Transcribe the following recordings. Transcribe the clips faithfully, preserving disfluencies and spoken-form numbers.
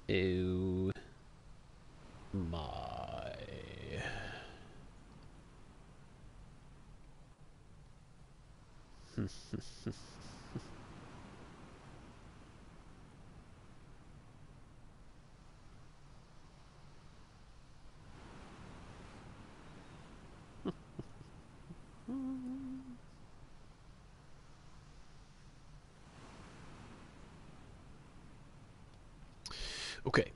Oh my. Okay.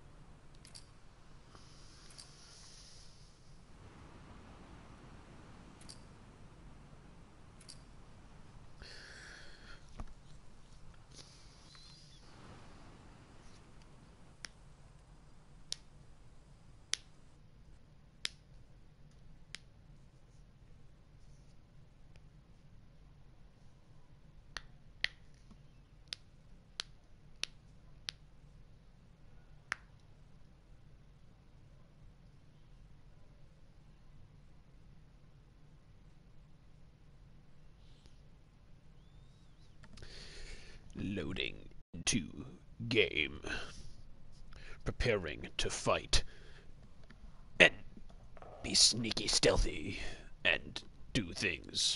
Loading into game. Preparing to fight. And be sneaky stealthy. And do things.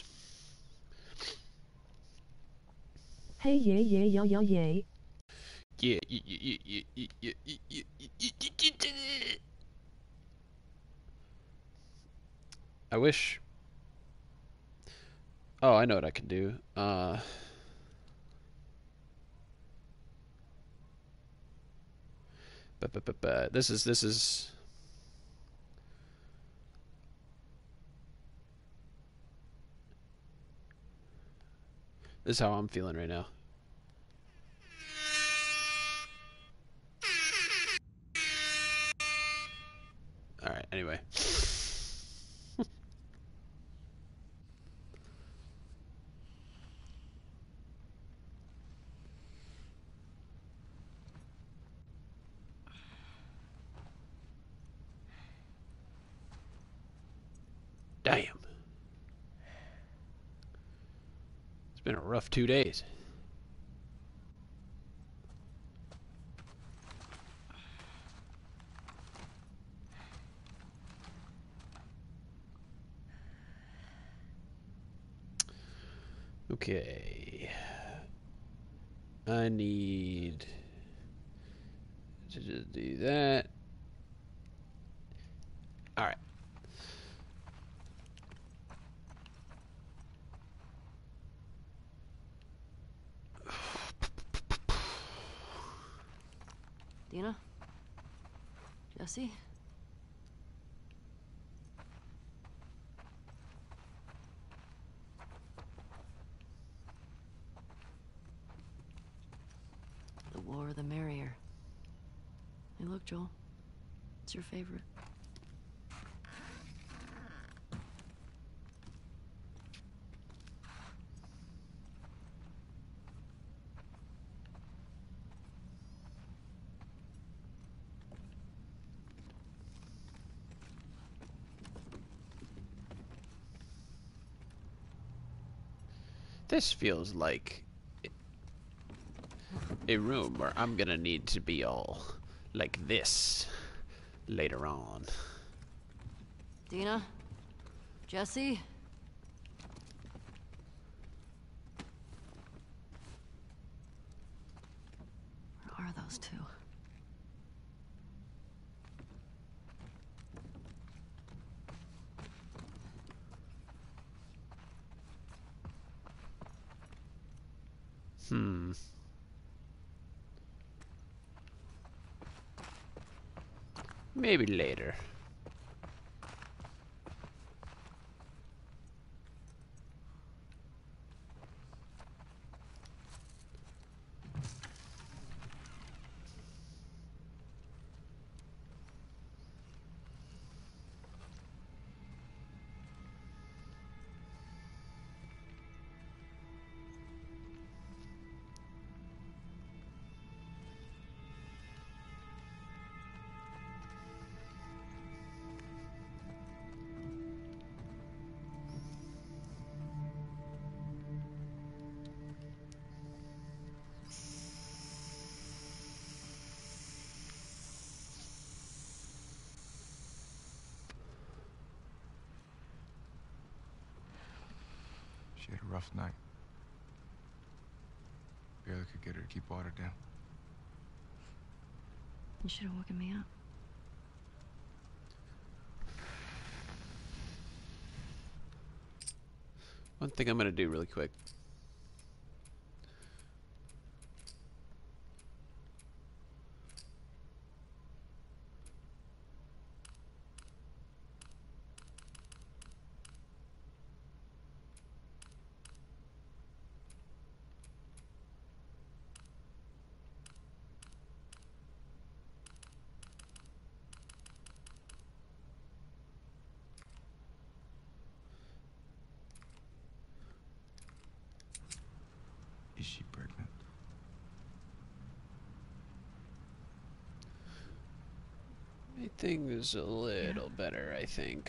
Hey, yeah, yeah, yeah, yeah, yeah. Yeah, yeah, yeah, yeah, yeah, yeah, yeah, yeah, yeah, yeah, yeah. I wish. Oh, I know what I can do. Uh. But, but, but, but, this is, this is. This is how I'm feeling right now. Alright, anyway. Damn. It's been a rough two days. Okay. I need to just do that. Alright. Dina? Jesse? The more the merrier. Hey, look, Joel. It's your favorite. This feels like a room where I'm gonna need to be all like this later on. Dina? Jesse? Where are those two? Hmm. Maybe later. She had a rough night. Barely could get her to keep water down. You should have woken me up. One thing I'm gonna do really quick. Is she pregnant? Everything's a little better, I think.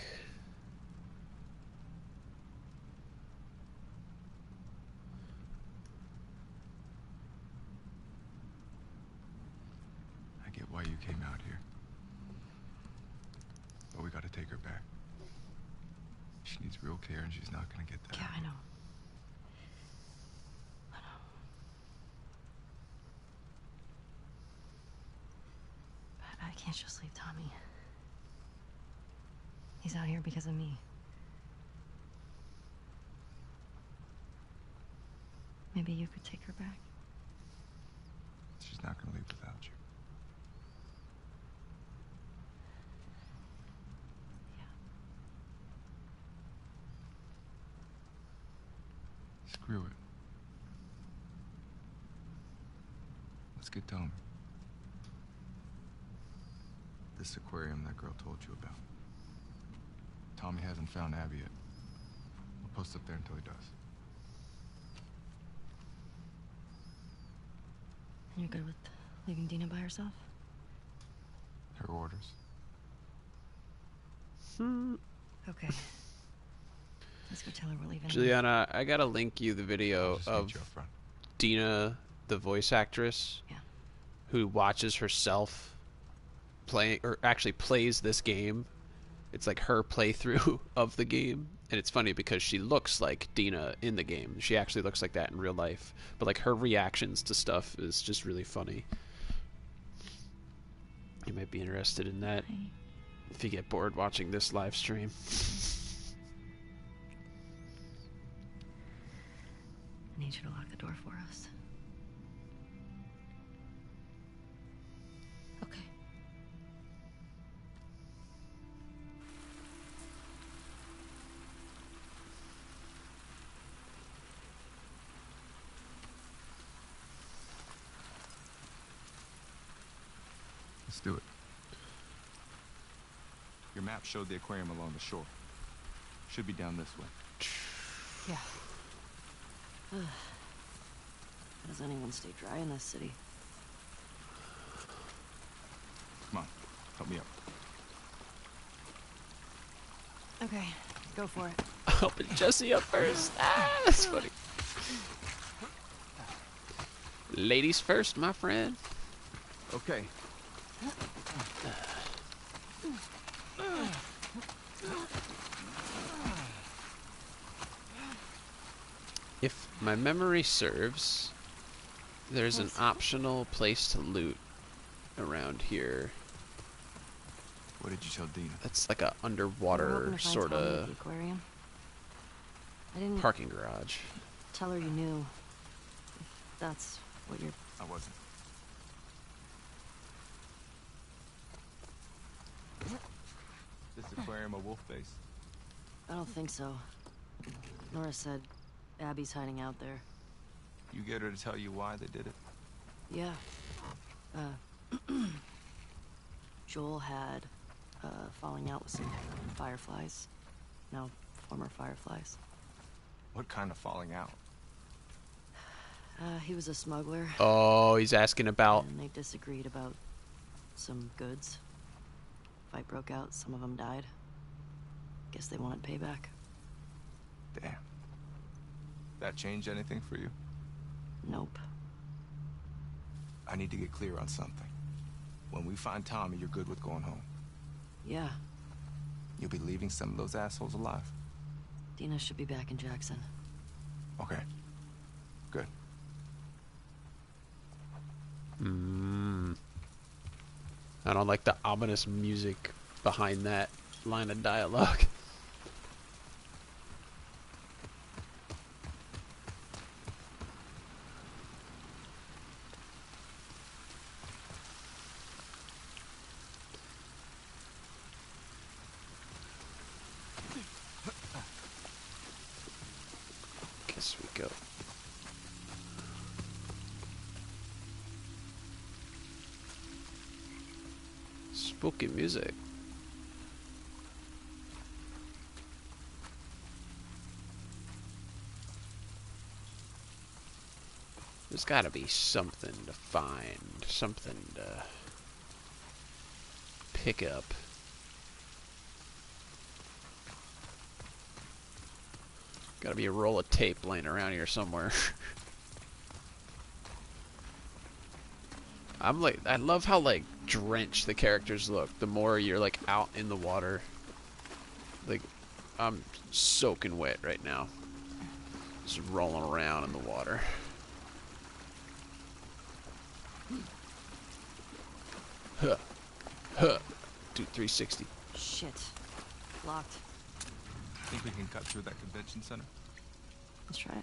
I get why you came out here. But we gotta take her back. She needs real care and she's not gonna get that. Yeah, I know. I know. But I can't just leave Tommy. He's out here because of me. Maybe you could take her back. She's not gonna leave without you. Yeah. Screw it. Let's get Tommy. This aquarium that girl told you about. Tommy hasn't found Abby yet. We'll post up there until he does. And you're good with leaving Dina by herself? Her orders. Hmm. Okay. Let's go tell her we're leaving. Juliana, I gotta link you the video Just of meet you up front. Dina, the voice actress, Yeah. who watches herself playing, or actually plays this game. It's like her playthrough of the game, and it's funny because she looks like Dina in the game. She actually looks like that in real life, but like her reactions to stuff is just really funny. You might be interested in that Hi. if you get bored watching this live stream. I need you to lock the door for us. Okay. Let's do it. Your map showed the aquarium along the shore. Should be down this way. Yeah. How does anyone stay dry in this city? Come on, help me up. Okay, go for it. Helping Jesse up first. Ah, that's funny. Ladies first, my friend. Okay. If my memory serves, there's an optional place to loot around here. What did you tell Dina? That's like a We were hoping underwater to find sort Tommy at of the aquarium. I didn't parking garage. tell her you knew. If that's what you're. I wasn't. This aquarium a wolf base? I don't think so. Nora said Abby's hiding out there. You get her to tell you why they did it? Yeah. Uh, Joel had uh, falling out with some fireflies. No, former fireflies. What kind of falling out? Uh, he was a smuggler, Oh, he's asking about. and they disagreed about some goods. Fight broke out, some of them died. Guess they wanted payback. Damn. That change anything for you? Nope. I need to get clear on something. When we find Tommy, you're good with going home. Yeah, You'll be leaving some of those assholes alive. Dina should be back in Jackson. Okay. Good. Mm. I don't like the ominous music behind that line of dialogue. Guess we go. Spooky music. There's gotta be something to find, something to pick up. Gotta be a roll of tape laying around here somewhere. I'm like, I love how like drenched the characters look. The more you're like out in the water, like I'm soaking wet right now, just rolling around in the water. Huh, huh. Do three sixty. Shit. Locked. Think we can cut through that convention center? Let's try it.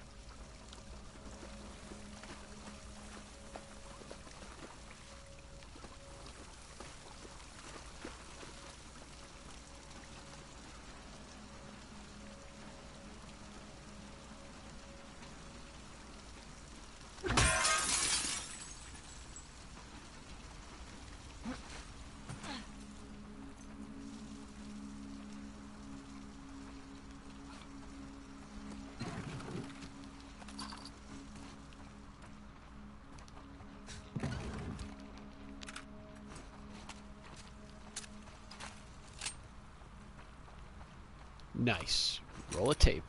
Nice. Roll of tape.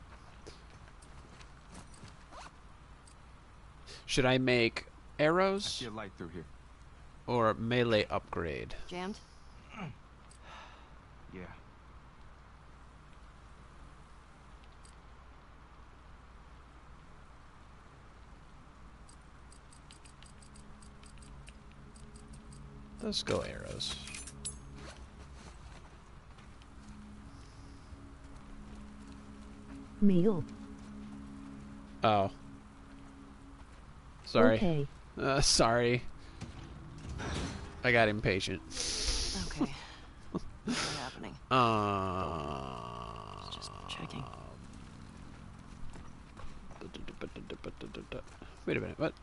Should I make I arrows see a light through here. or melee upgrade? Jammed? Yeah. Let's go arrows. Meal. Oh. Sorry. Okay. Uh, sorry. I got impatient. Okay. What's happening? Uh, Just checking. Wait a minute, what?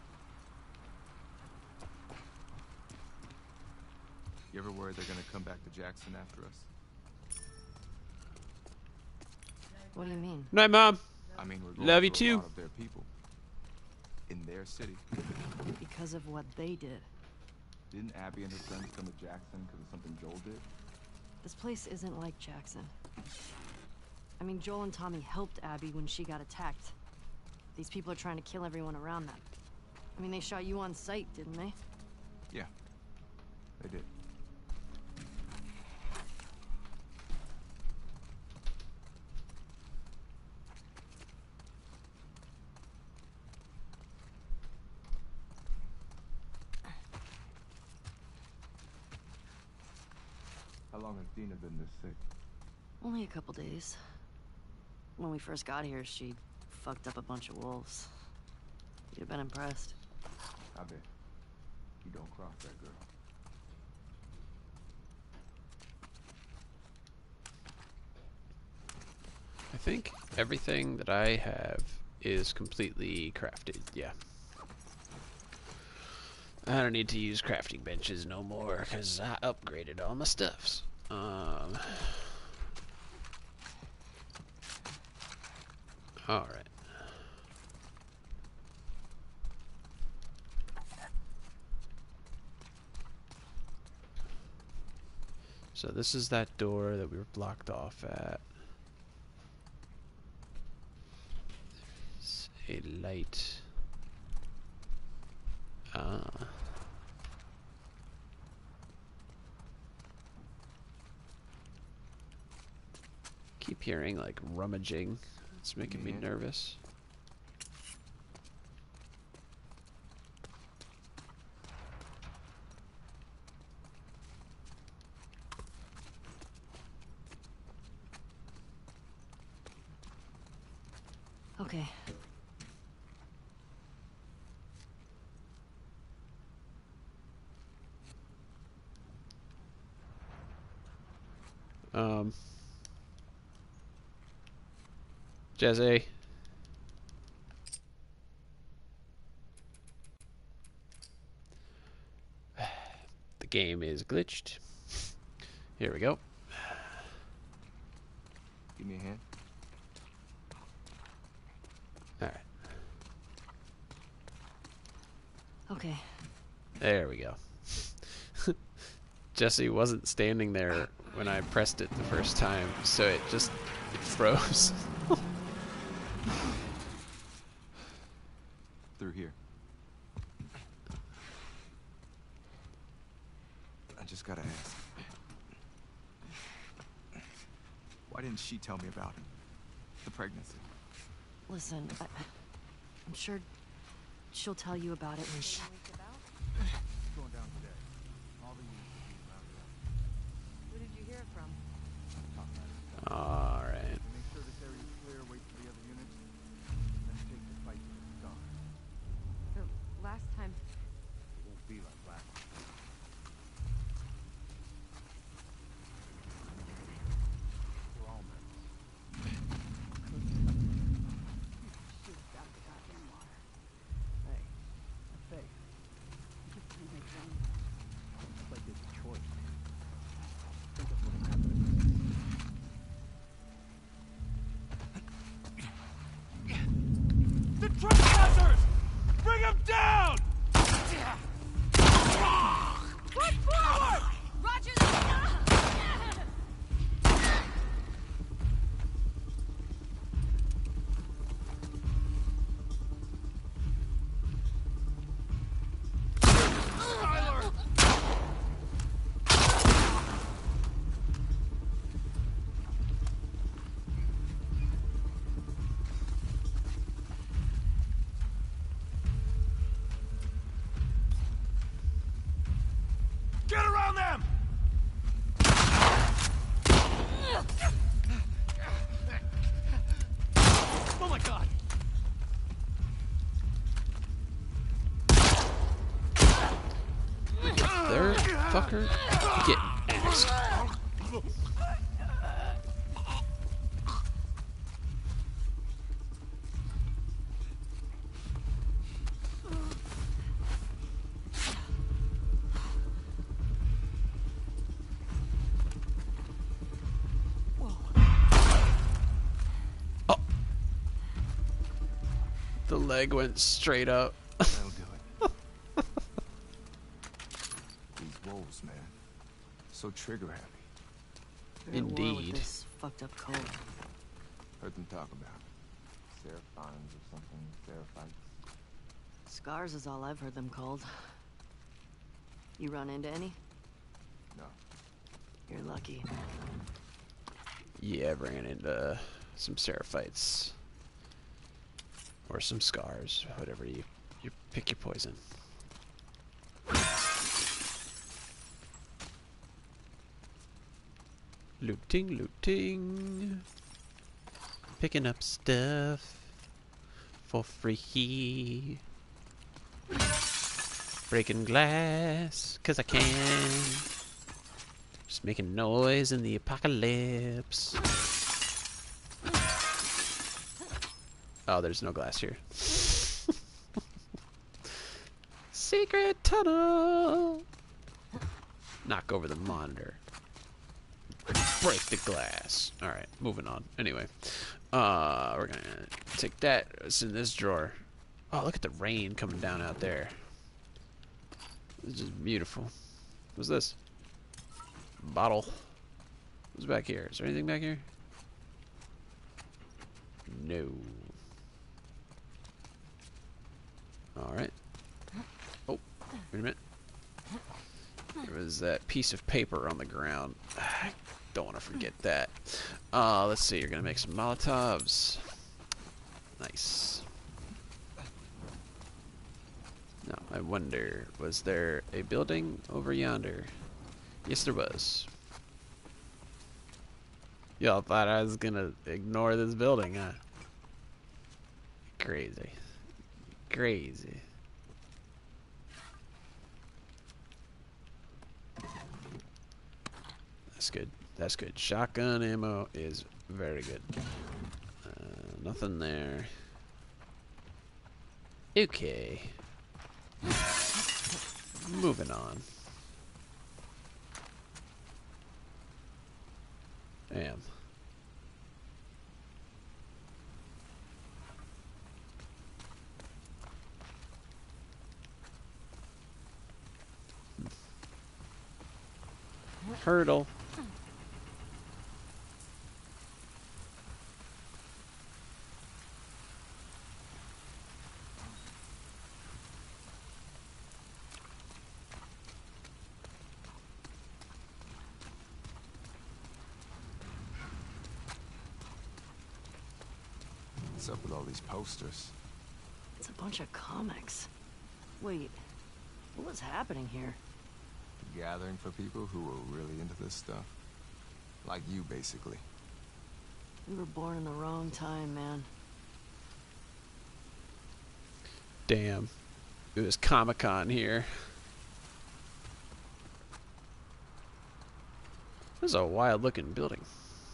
You ever worried they're gonna come back to Jackson after us? What do you mean? Night, Mom. I mean, we're going Love you through a too. lot of their people. In their city. Because of what they did. Didn't Abby and her friends come to Jackson because of something Joel did? This place isn't like Jackson. I mean, Joel and Tommy helped Abby when she got attacked. These people are trying to kill everyone around them. I mean, they shot you on sight, didn't they? Yeah. They did. How long has Dina been this sick? Only a couple days. When we first got here, she fucked up a bunch of wolves. You'd have been impressed. I bet. You don't cross that girl. I think everything that I have is completely crafted. Yeah. I don't need to use crafting benches no more because I upgraded all my stuffs. Um. All right. So this is that door that we were blocked off at. There's a light. Ah. Keep hearing like rummaging. It's making me Yeah. nervous. Okay. Um, Jesse. The game is glitched. Here we go. Give me a hand. Alright. Okay. There we go. Jesse wasn't standing there when I pressed it the first time, so it just it froze. Through here. I just gotta ask. Why didn't she tell me about it? The pregnancy. Listen, I, I'm sure she'll tell you about it when she... Going down today. All the units will be rounded up. Who did you hear it from? Alright. Make sure this area is clear, wait for the other units, then take the fight to the star. The last time... It won't be like last time. We're all members. Hey, Faith. It's like there's a choice. Think of what happened. The trespassers! Bring them down! What for? Roger! Get around them! Oh my god! There, fucker. Get axed. Oh. The leg went straight up. That'll do it. These wolves, man. So trigger happy. They're at war with Indeed. this fucked up cold. Heard them talk about it. Seraphines or something. Seraphites. Scars is all I've heard them called. You run into any? No. You're lucky. Yeah, I ran into some Seraphites. Or some scars. Whatever you, you pick your poison. Looting, looting. Picking up stuff for free. Breaking glass, cause I can. Just making noise in the apocalypse. Oh, there's no glass here. Secret tunnel! Knock over the monitor. Break the glass. Alright, moving on. Anyway. Uh, we're gonna take that. It's in this drawer. Oh, look at the rain coming down out there. This is beautiful. What's this? Bottle. What's back here? Is there anything back here? No. Alright. Oh, wait a minute. There was that piece of paper on the ground. I don't want to forget that. Uh, let's see. You're going to make some Molotovs. Nice. Now, I wonder, was there a building over yonder? Yes, there was. Y'all thought I was going to ignore this building, huh? Crazy. Crazy. That's good. That's good. Shotgun ammo is very good. Uh, nothing there. Okay. Moving on. Damn. Hurdle. What's up with all these posters? It's a bunch of comics. Wait, what was happening here? A gathering for people who were really into this stuff. Like you, basically. We were born in the wrong time, man. Damn. It was Comic-Con here. This is a wild looking building.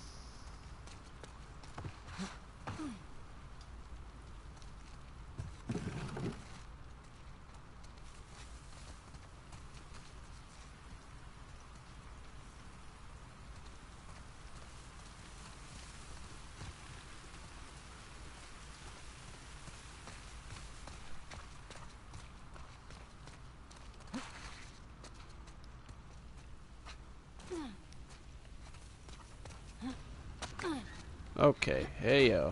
Okay, hey yo.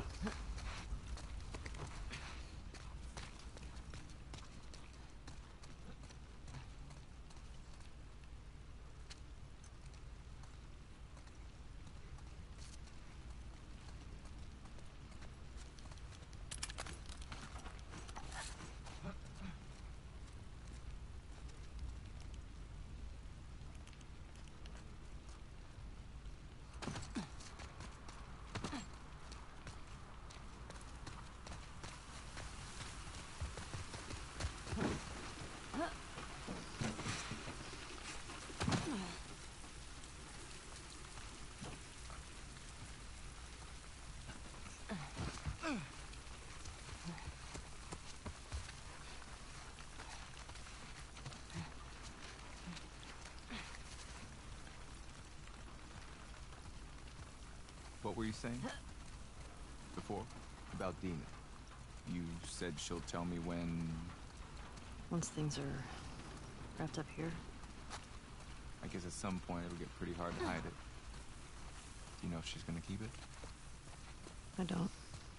What were you saying? Before? About Dina. You said she'll tell me when... Once things are wrapped up here. I guess at some point it'll get pretty hard to hide it. Do you know if she's gonna keep it? I don't.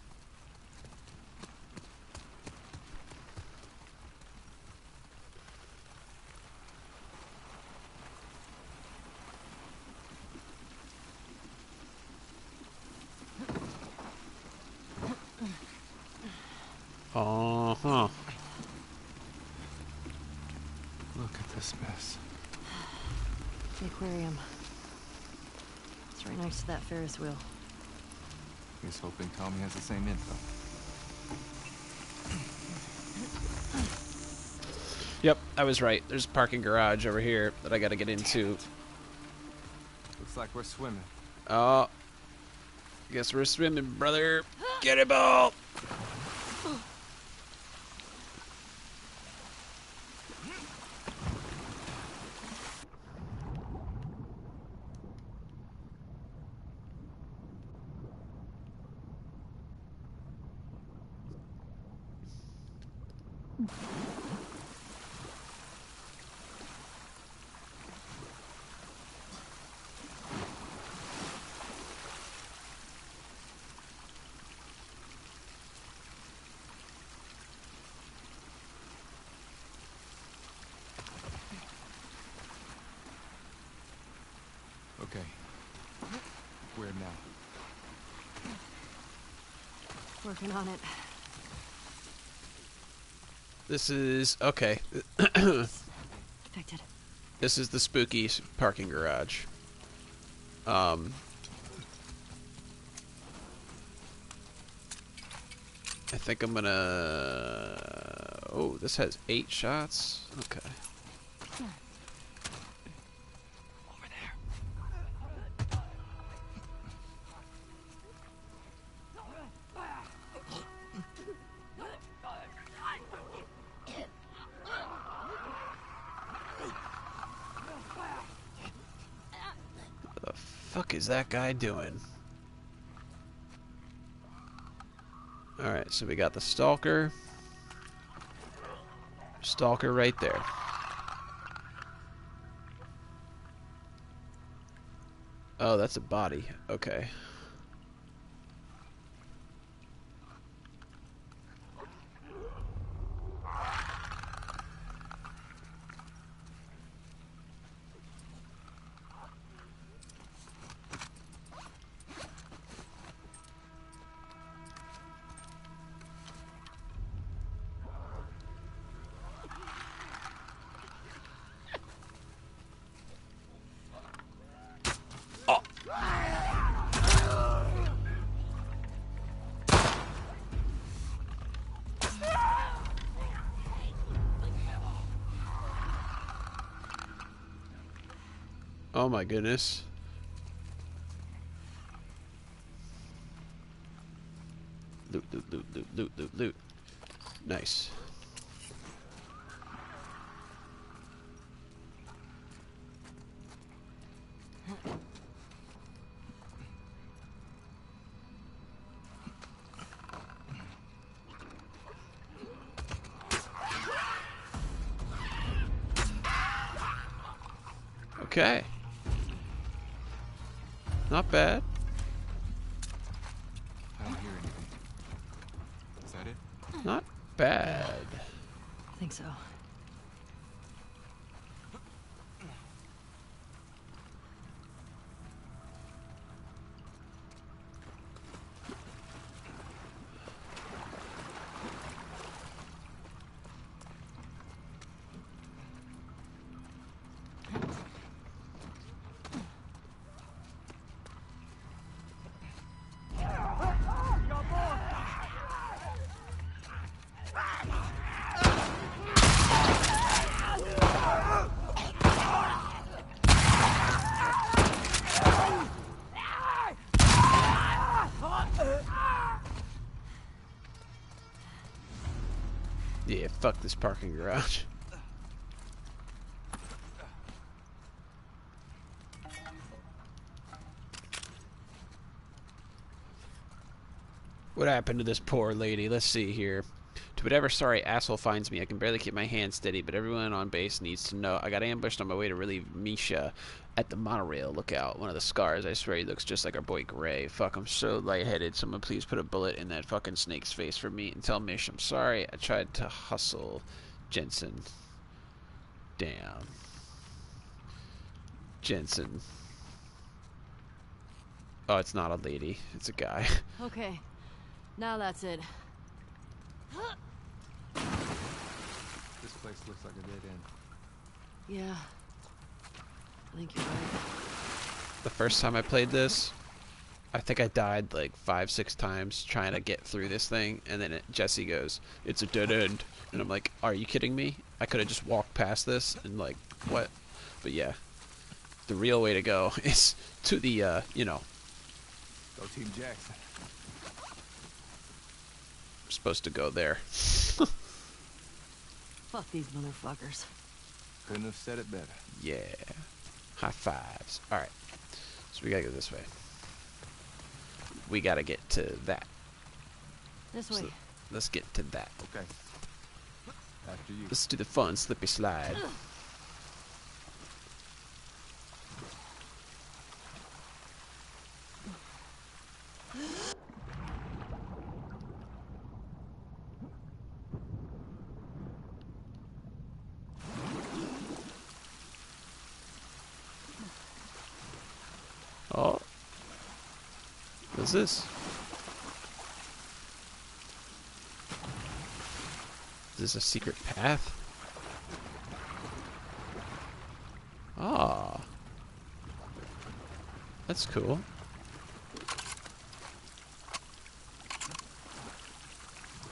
Uh-huh. Look at this mess. The aquarium. It's right next to that Ferris wheel. He's hoping Tommy has the same info. Yep, I was right. There's a parking garage over here that I gotta get into. Looks like we're swimming. Oh. Guess we're swimming, brother. Get it, ball! Okay. Where now? Working on it. This is... okay. Detected. This is the spooky s- parking garage. Um... I think I'm gonna... Oh, this has eight shots? Okay. Over there. What the fuck is that guy doing? Alright, so we got the stalker. Stalker right there. Oh, that's a body. Okay. Oh my goodness. Loot, loot, loot, loot, loot, loot, loot. Nice. Okay. Not bad. I don't hear anything. Is that it? Not bad. I think so. Yeah, fuck this parking garage. What happened to this poor lady? Let's see here. To whatever sorry asshole finds me, I can barely keep my hand steady, but everyone on base needs to know I got ambushed on my way to relieve Misha at the monorail. Look out. One of the scars, I swear he looks just like our boy Gray. Fuck, I'm so lightheaded. Someone please put a bullet in that fucking snake's face for me and tell Mish I'm sorry. I tried to hustle Jensen. Damn. Jensen. Oh, it's not a lady. It's a guy. Okay. Now that's it. This place looks like a dead end. Yeah. I think you're right. The first time I played this, I think I died like five, six times trying to get through this thing, and then it, Jesse goes, "It's a dead end," and I'm like, "Are you kidding me? I could have just walked past this and like what?" But yeah, the real way to go is to the uh, you know, Go Team Jackson. I'm supposed to go there. Fuck these motherfuckers. Couldn't have said it better. Yeah, high fives. All right, so we gotta go this way. We gotta get to that. This way. So let's get to that. Okay. After you. Let's do the fun slippy slide. Oh. What's this? Is this a secret path? Ah. That's cool.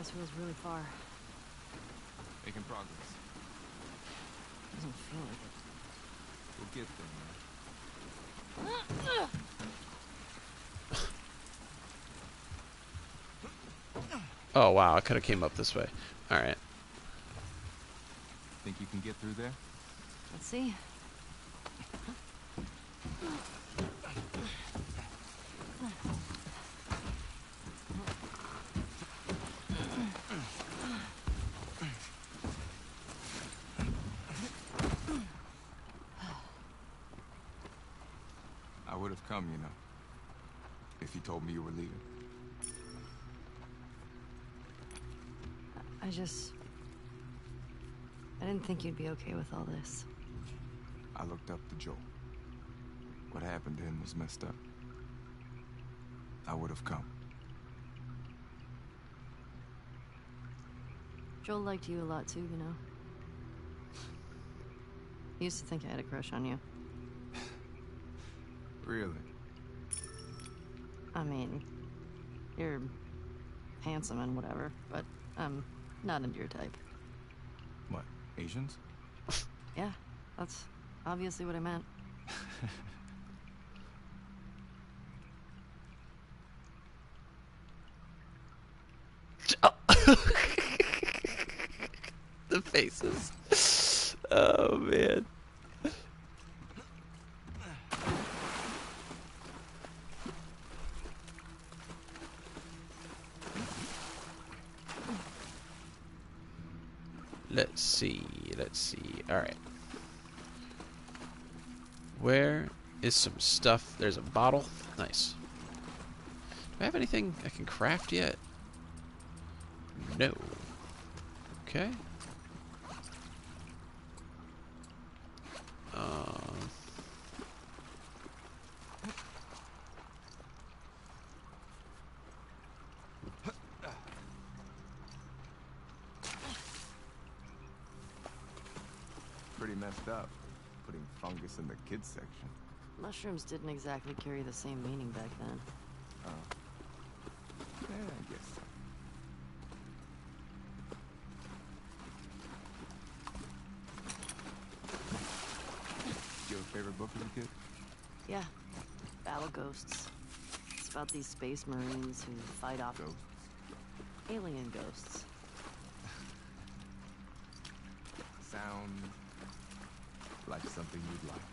progress feels really far. Making progress. Doesn't feel like it. We'll get there, man. Oh wow, I could have came up this way. All right. Think you can get through there? Let's see. I would have come, you know, if you told me you were leaving. I just... I didn't think you'd be okay with all this. I looked up to Joel. What happened to him was messed up. I would have come. Joel liked you a lot too, you know? He used to think I had a crush on you. Really? I mean, you're handsome and whatever, but I'm not into your type. What, Asians? Yeah, that's obviously what I meant. The faces. Oh man. Let's see. Let's see. All right. Where is some stuff? There's a bottle. Nice. Do I have anything I can craft yet? No. Okay. Um. Pretty messed up, putting fungus in the kids section. Mushrooms didn't exactly carry the same meaning back then. Oh. Yeah, I guess so. Did you have a favorite book as a kid? Yeah, Battle Ghosts. It's about these space marines who fight off Ghosts. alien ghosts. Sound like something you'd like.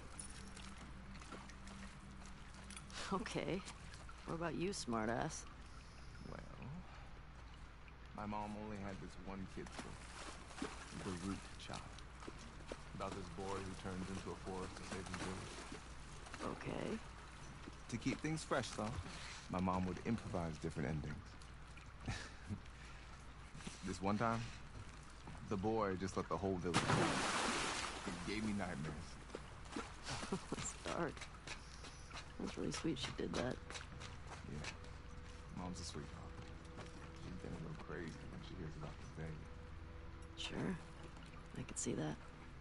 Okay. What about you, smartass? Well, my mom only had this one kid's book, The Root Child, about this boy who turns into a forest to save his village. Okay. To keep things fresh, though, my mom would improvise different endings. This one time, the boy just let the whole village go. It gave me nightmares. That's dark. That's really sweet she did that. Yeah, mom's a sweetheart. She's getting a little crazy when she hears about this baby. Sure. I could see that.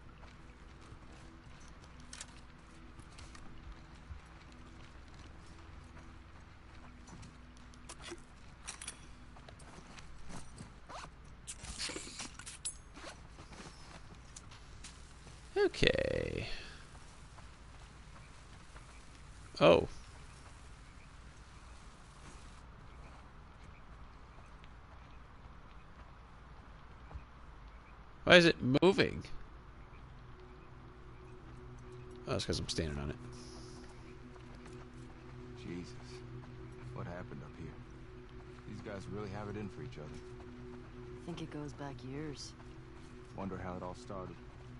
Okay. Oh. Why is it moving? Oh, it's because I'm standing on it. Jesus, what happened up here? These guys really have it in for each other. I think it goes back years. Wonder how it all started.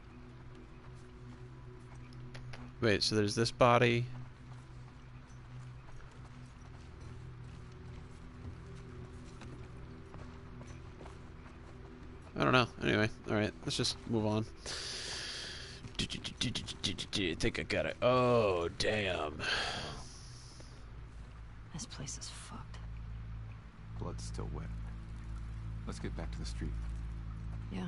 Wait, so there's this body. I don't know. Anyway, alright, let's just move on. I think I got it. Oh, damn. This place is fucked. Blood's still wet. Let's get back to the street. Yeah.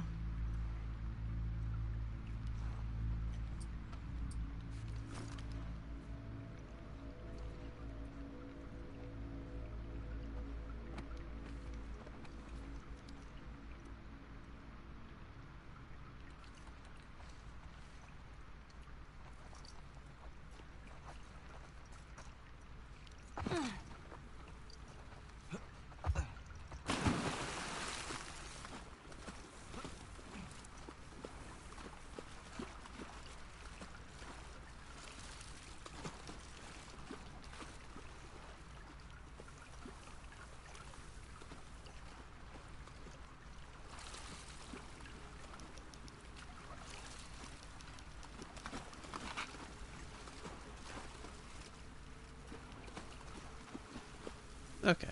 Okay.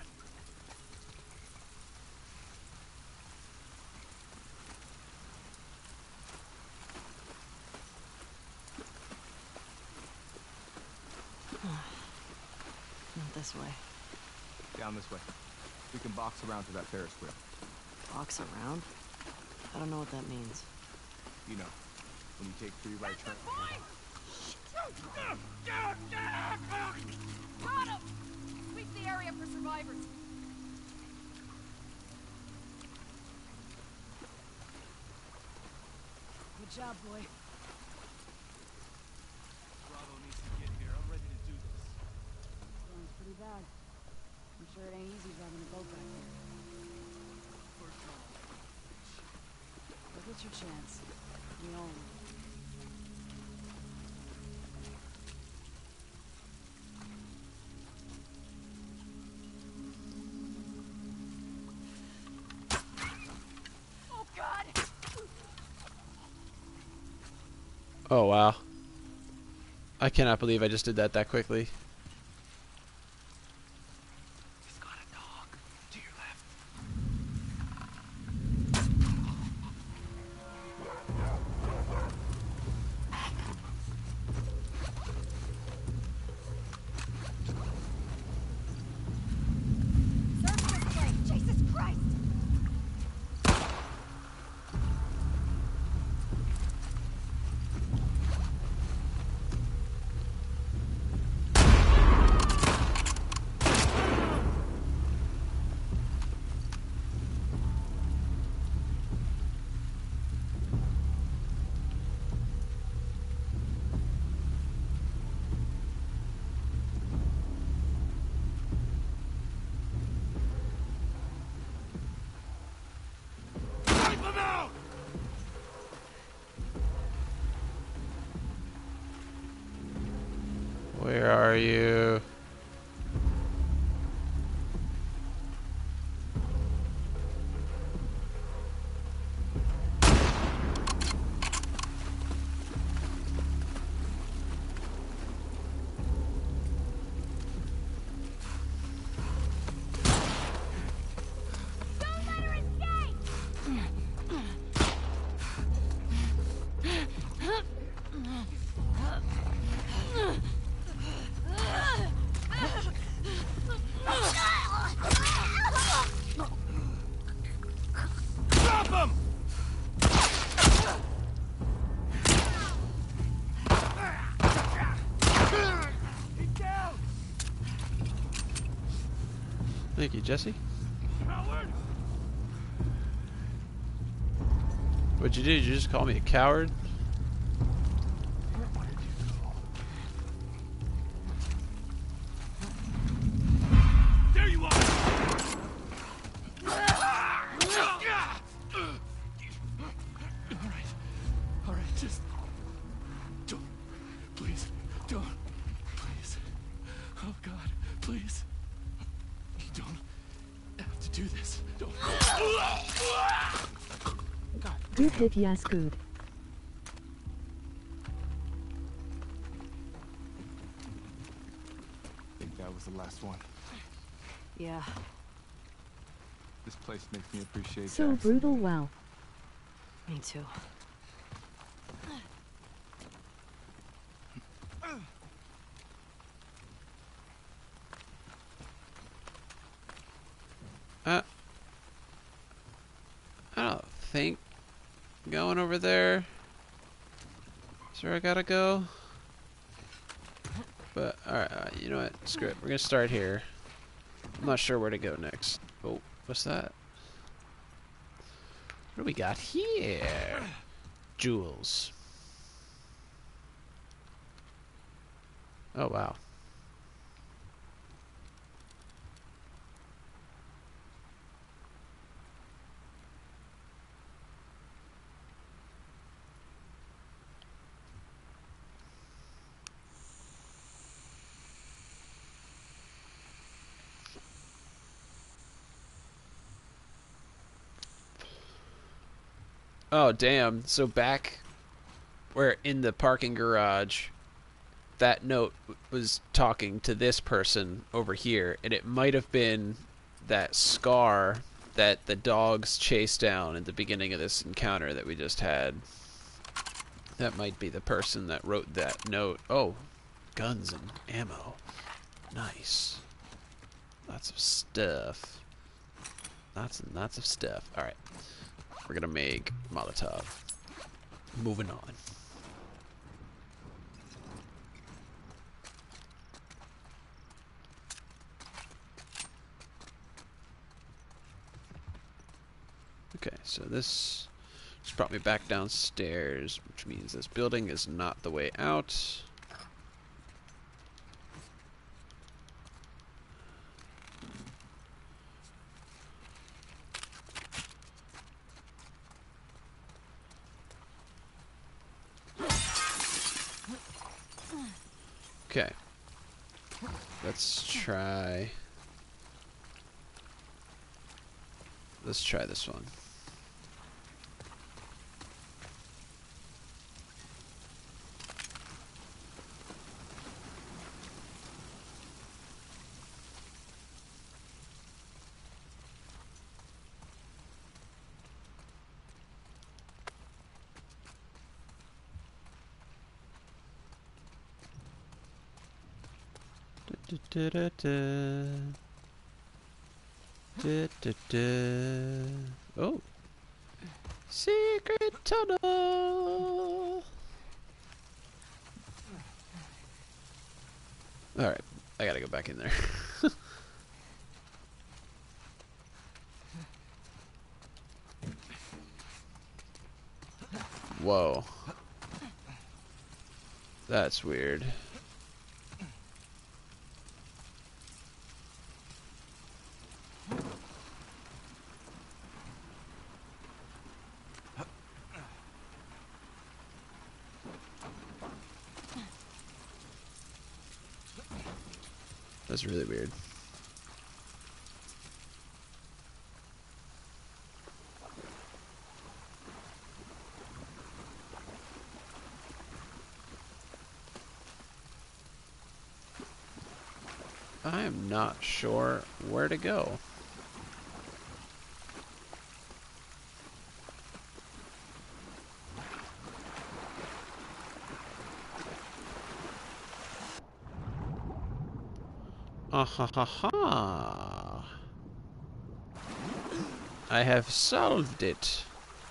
Not this way. Down this way. We can box around to that Ferris wheel. Box around? I don't know what that means. You know, when you take three right turns. Got him! Sweep the area for survivors. Good job, boy. Bravo needs to get here. I'm ready to do this. Feeling's pretty bad. I'm sure it ain't easy driving a boat back here. First one. But it's your chance. The only one. Oh God! Oh wow. I cannot believe I just did that that quickly. He's got a dog. To your left. Search this place! Jesus Christ! Wipe him out! Where are you? Don't let her escape! Drop him! He's down! Thank you, Jesse. Coward! What'd you do? Did you just call me a coward? Where did you go? There you are! Alright. Alright, just... Don't... Please. Don't. Please. Oh, God. Please. You don't have to do this. Don't... Good hit, yes, good. I think that was the last one. Yeah. This place makes me appreciate So Jackson. brutal, wow. Me too. Uh, I don't think going over there is where I gotta go. But alright, all right, you know what? Screw it. We're gonna start here. I'm not sure where to go next. Oh, what's that? What do we got here? Jewels. Oh wow. Oh damn. So back where in the parking garage that note was talking to this person over here, and it might have been that Scar that the dogs chased down at the beginning of this encounter that we just had. That might be the person that wrote that note. Oh, guns and ammo. Nice. Lots of stuff. Lots and lots of stuff. Alright. We're gonna make Molotov. Moving on. Okay, so this just brought me back downstairs, which means this building is not the way out. Okay. Let's try... Let's try this one. Da, da, da, da, da, da. Oh, secret tunnel. All right, I gotta go back in there. Whoa, that's weird. That's really weird. I am not sure where to go. Ah ha ha ha! I have solved it.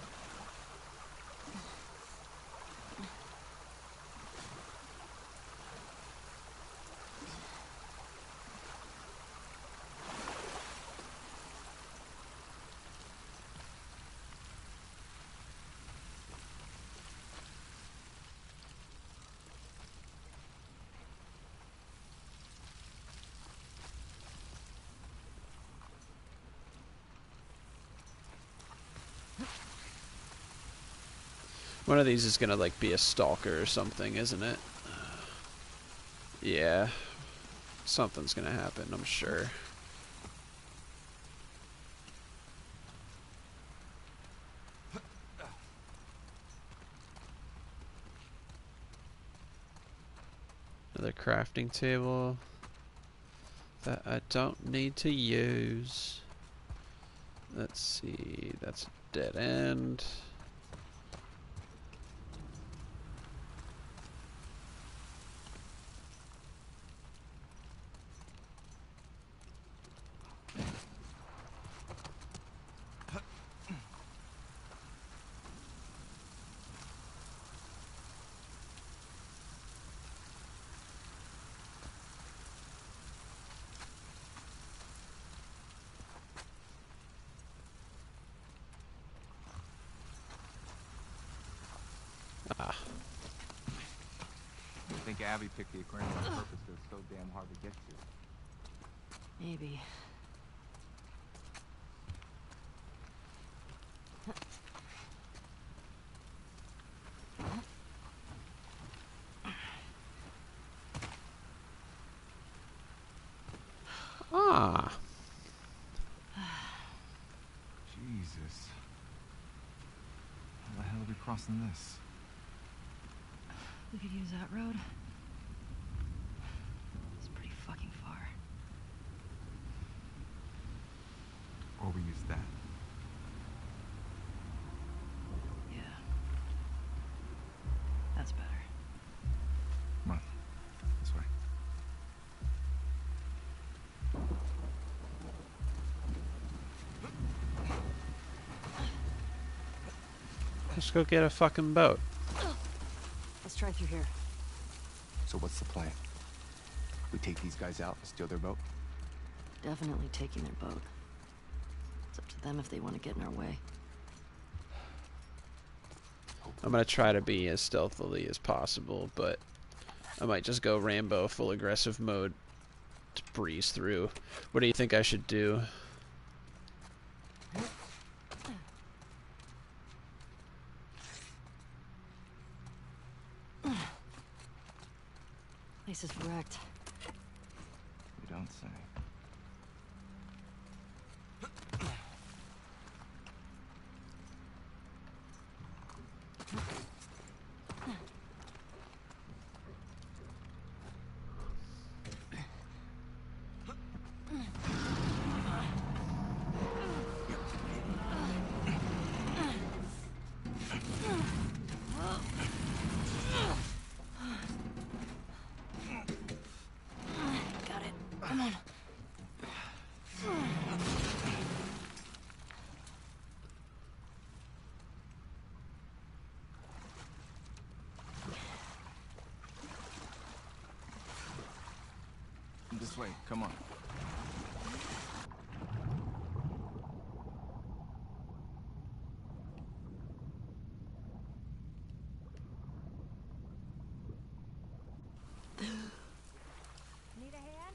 One of these is gonna like be a stalker or something, isn't it? Yeah. Something's gonna happen, I'm sure. Another crafting table that I don't need to use. Let's see, that's a dead end. Ah. I think Abby picked the aquarium on purpose because it's so damn hard to get to. Maybe. Ah. Jesus. How the hell are we crossing this? We could use that road. we use that. Yeah. That's better. Come on. This way. Let's go get a fucking boat. Let's try through here. So what's the plan? We take these guys out and steal their boat? Definitely taking their boat. It's up to them if they want to get in our way. I'm gonna try to be as stealthily as possible, but I might just go Rambo full aggressive mode to breeze through. What do you think I should do? Place is wrecked. You don't say. Got it. Come on. This way, come on. Need a hand?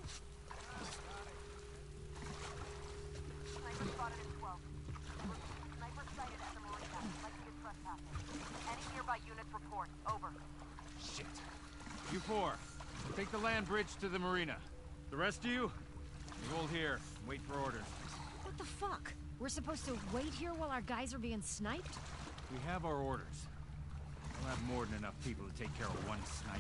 Sniper spotted at twelve. Sniper sighted at the marina. Likely is trespassing. Any nearby units report. Over. Shit. You four, take the land bridge to the marina. The rest of you, you hold here and wait for orders. What the fuck? We're supposed to wait here while our guys are being sniped? We have our orders. We'll have more than enough people to take care of one sniper.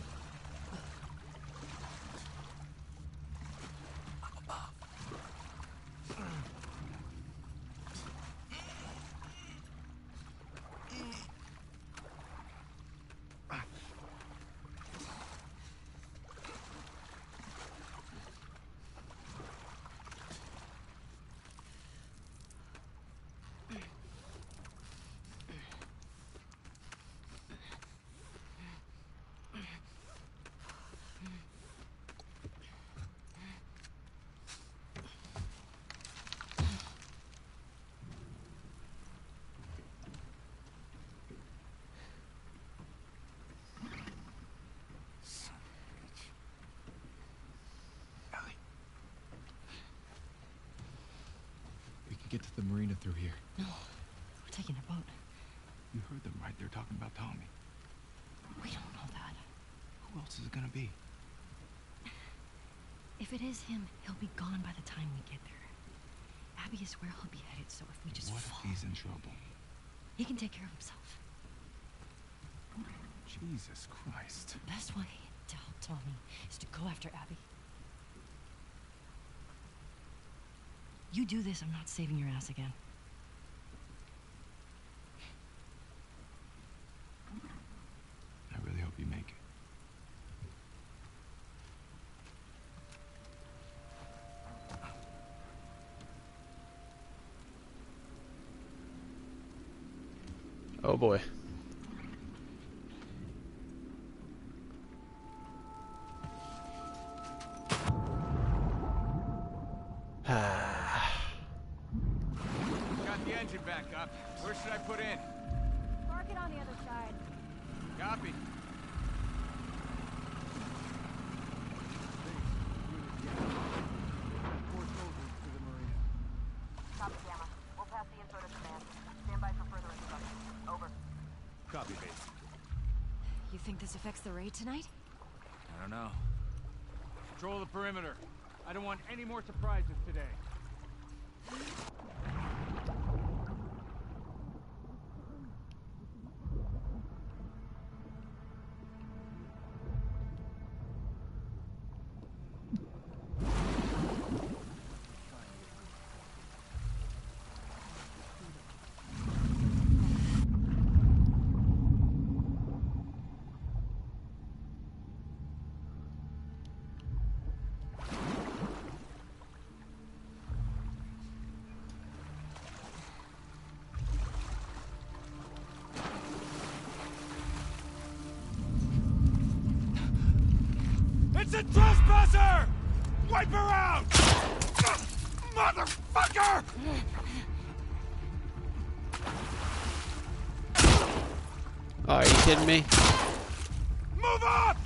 We can get to the marina through here. No. We're taking a boat. You heard them, right? They're talking about Tommy. We don't know that. Who else is it gonna be? If it is him, he'll be gone by the time we get there. Abby is where he'll be headed, so if we just What fall, if he's in trouble? he can take care of himself. Jesus Christ. The best way to help Tommy is to go after Abby. You do this, I'm not saving your ass again. I really hope you make it. Oh boy. Got the engine back up. Where should I put in? Park it on the other side. Copy. Copy, Gamma. We'll pass the info to command. Stand by for further instructions. Over. Copy, base. You think this affects the raid tonight? I don't know. Control the perimeter. I don't want any more surprises today. It's a trespasser! Wipe her out! Motherfucker! Oh, are you kidding me? Move up!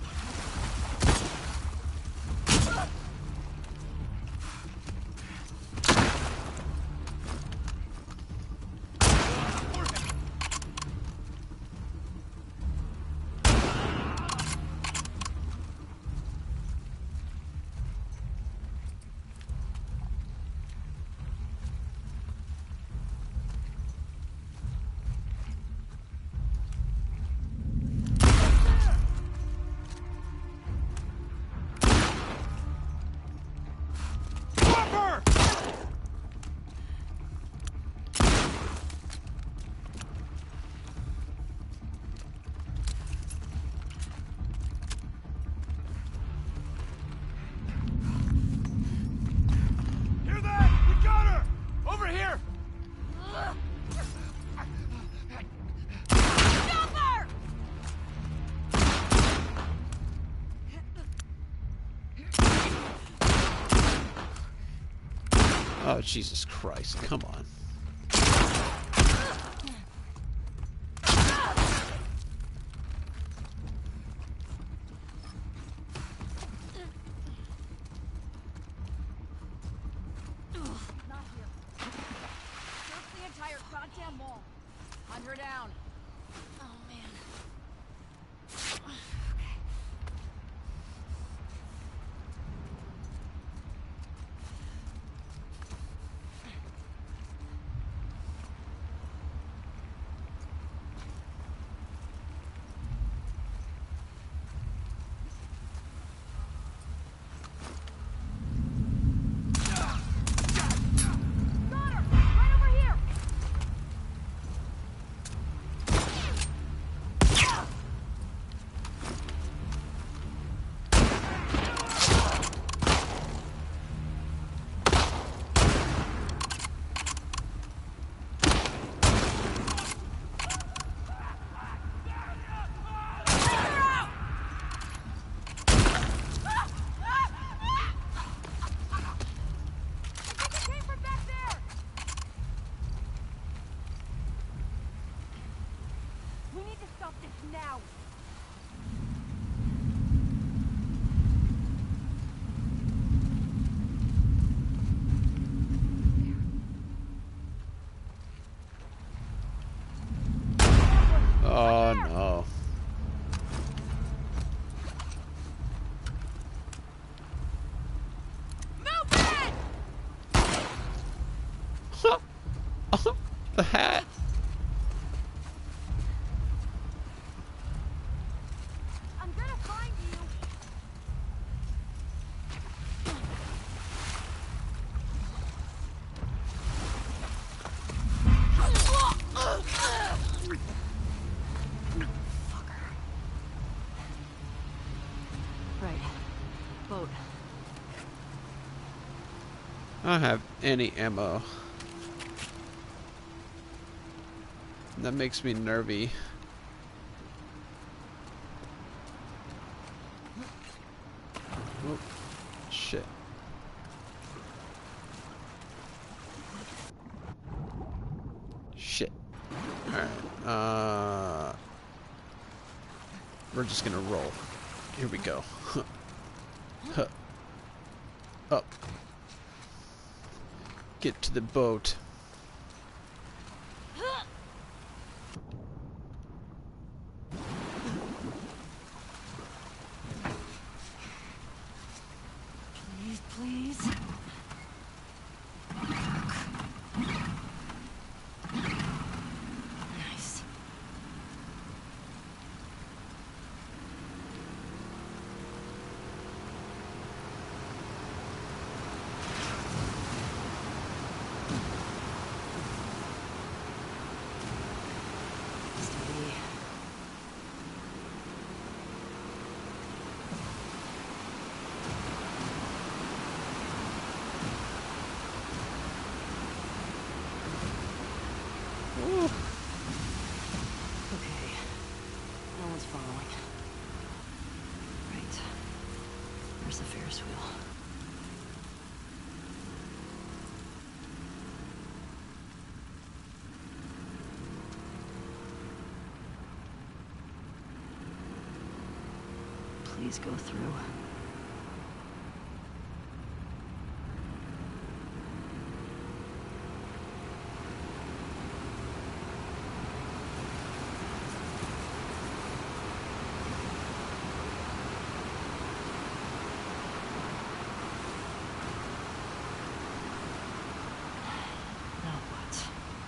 Oh, Jesus Christ. Come on. Not here. Search the entire goddamn mall. Hunt her down. Oh, man. Now! Oh, no. The hat. I'm gonna find you. Right. Boat. I don't have any ammo. That makes me nervy. Oh, shit. Shit. Alright. Uh, we're just gonna roll. Here we go. Huh. Huh. Up. Get to the boat. Please, please. Nice. Steady. Ooh. Okay. No one's following. Right. Where's the Ferris wheel? Please go through. Now what?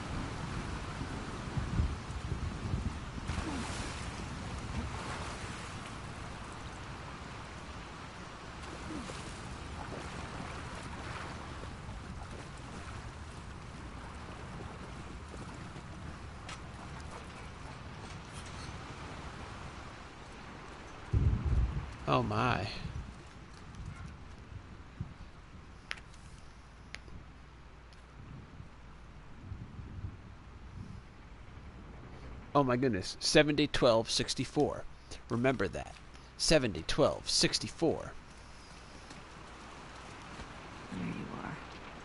Oh my. Oh my goodness. seventy, twelve, sixty-four. Remember that. seventy, twelve, sixty-four. There you are.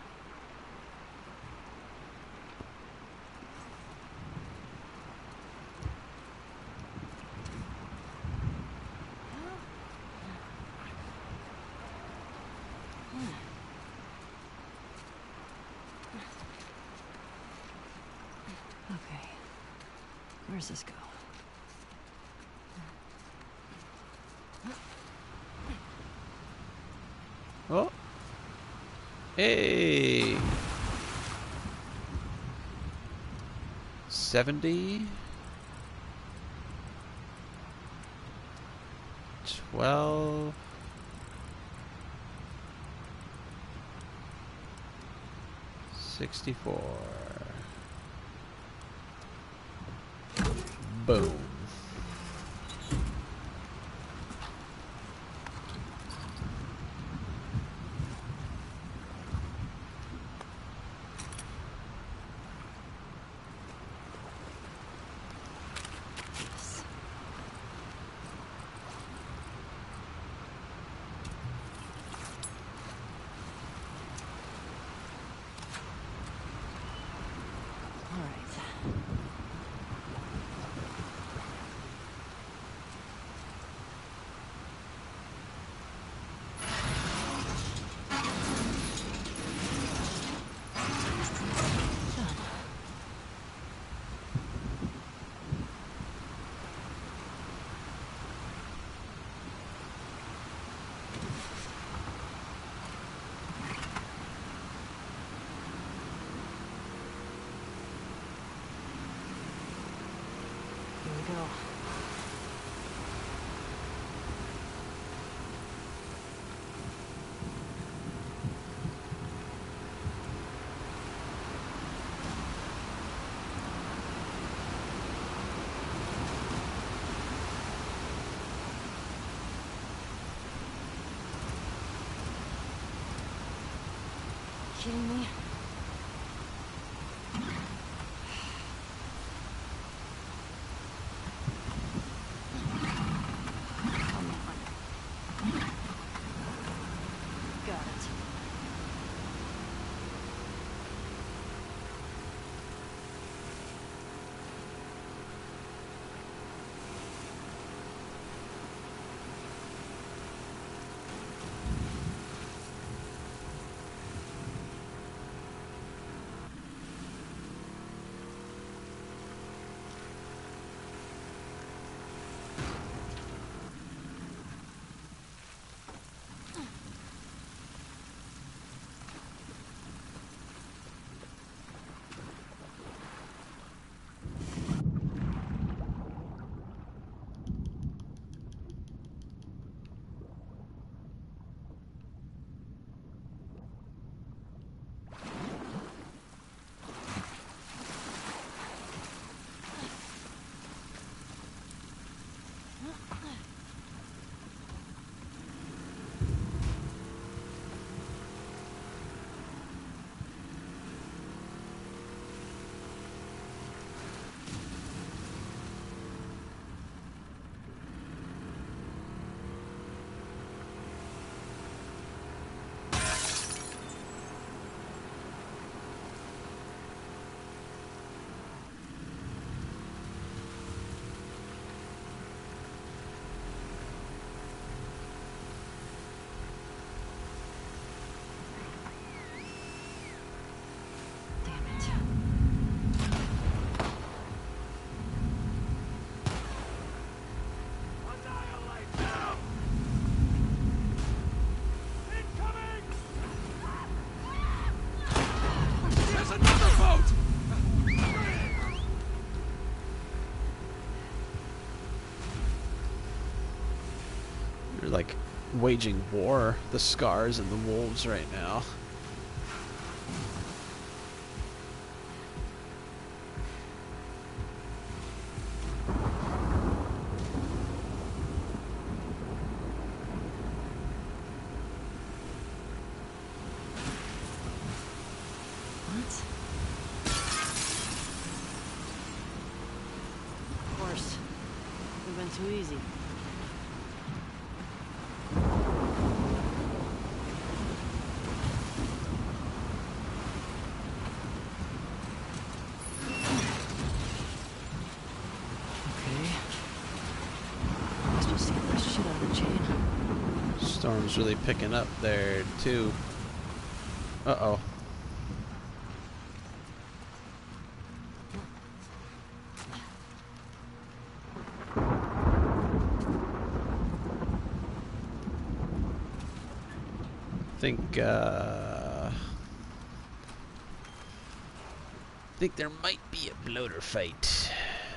Okay. Where's this go? Oh. Hey. seventy. twelve. sixty-four. Boom. Yes. All right. Here we go. Kidding me? Come on. Got it. They're like waging war, the Scars and the Wolves right now. Of course. We've been too easy. Okay. Let's just get this shit out of the chain. Storm's really picking up there too. Uh-oh. I think, uh... I think there might be a bloater fight.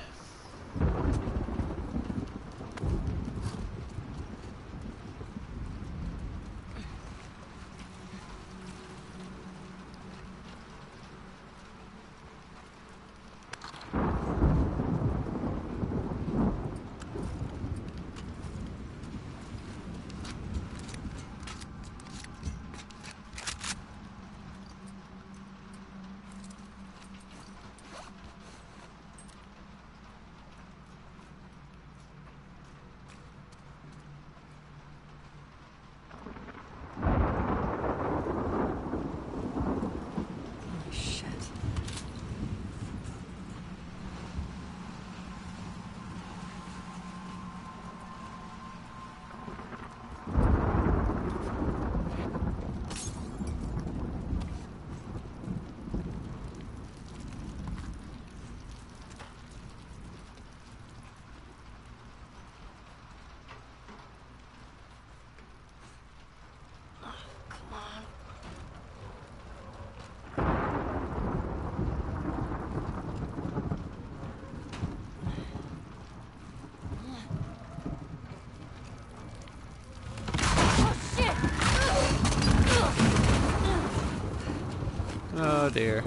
Oh dear.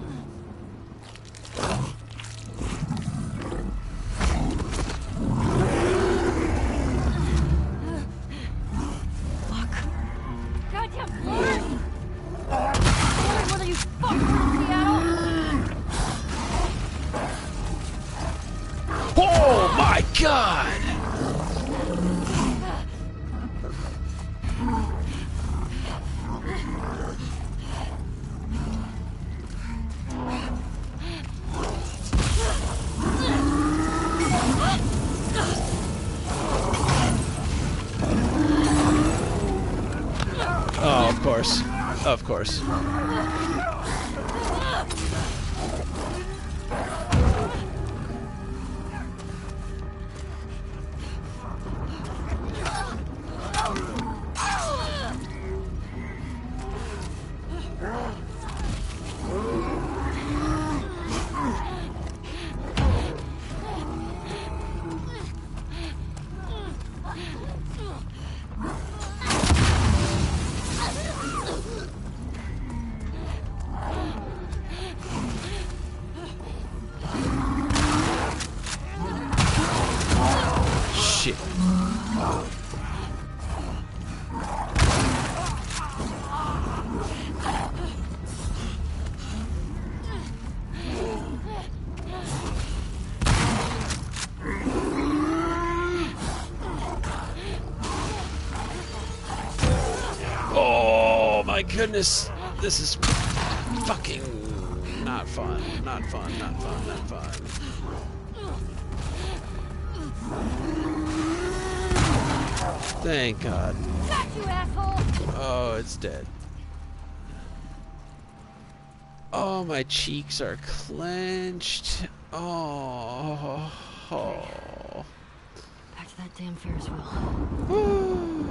Oh my God! Oh, of course. Of course. Shit. Oh my goodness. This is fucking not fun. Not fun, not fun, not fun. Thank God. Got you, asshole! Oh, it's dead. Oh, my cheeks are clenched. Oh. Oh. Back to that damn Ferris wheel.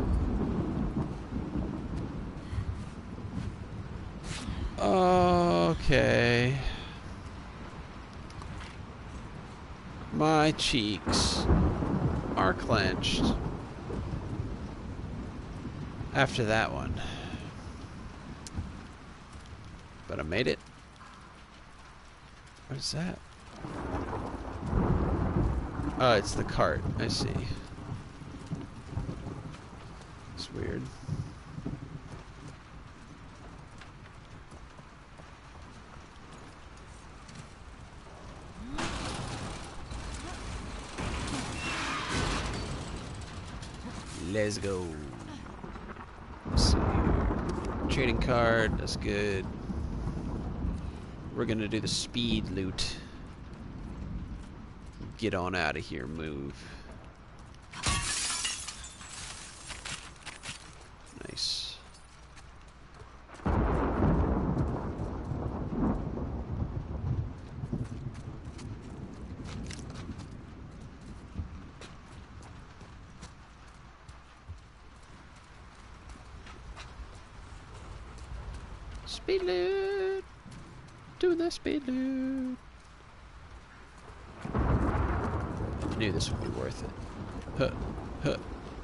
Okay. My cheeks are clenched. after that one. But I made it. What is that? Oh, it's the cart. I see. It's weird. Let's go. Let's see here. Trading card, that's good. We're gonna do the speed loot. Get on out of here, move. Nice. Speed loot. Do the speed loot. I knew this would be worth it. Huh. Huh.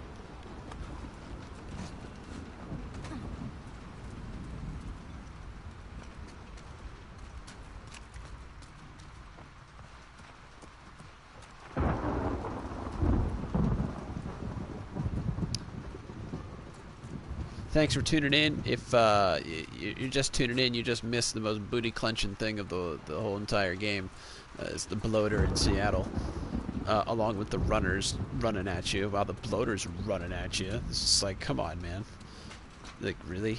Thanks for tuning in. If uh, you're just tuning in, you just missed the most booty clenching thing of the the whole entire game. Uh, it's the bloater in Seattle, uh, along with the runners running at you while the bloater's running at you. It's just like, come on, man. Like, really?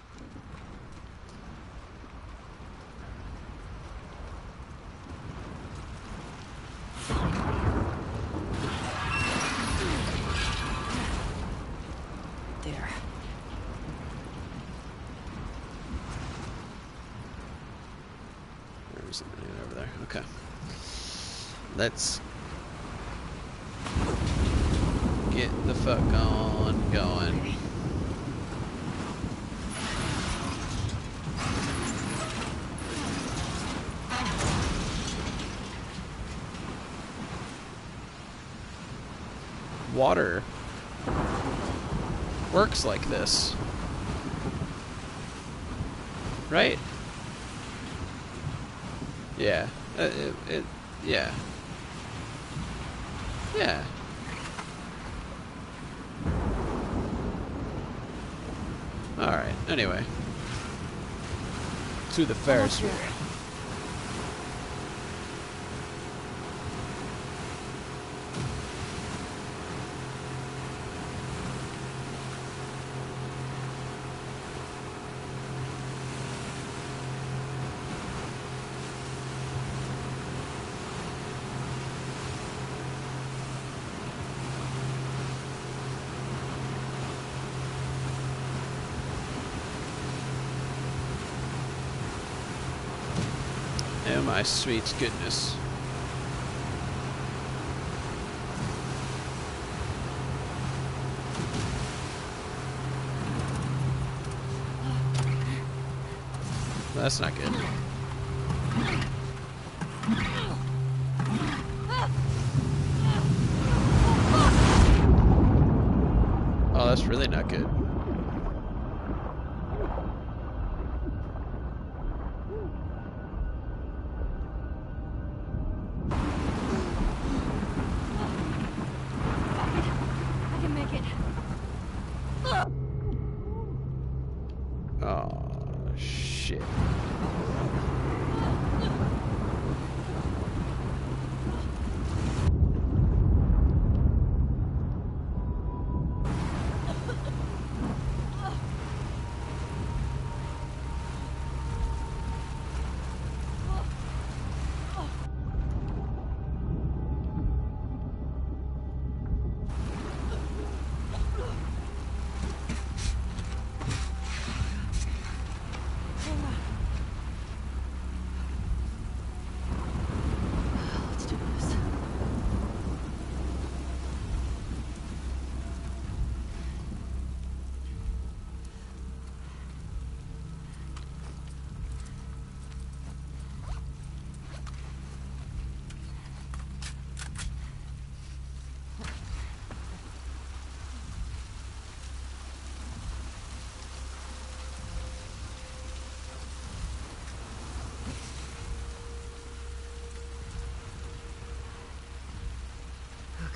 There. There's something over there. Okay. Let's get the fuck on going. Water works like this, right? Yeah. Uh, it, it, yeah. Yeah. Alright, anyway. To the Ferris wheel. Oh my sweet goodness. That's not good. Oh, that's really not good. I can make it. Oh, shit.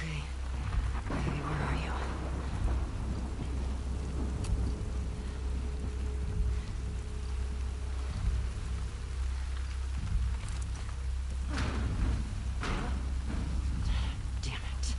Okay. Okay, where are you? Damn it.